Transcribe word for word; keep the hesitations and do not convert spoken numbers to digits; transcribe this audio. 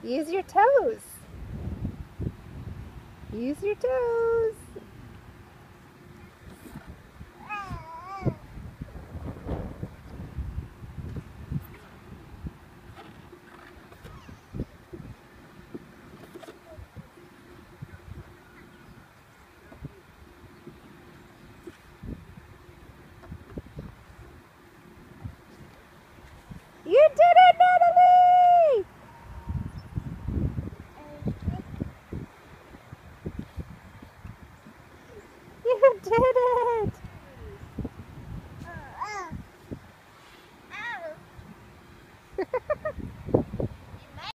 Use your toes. Use your toes. You did it, Natalie! You did it!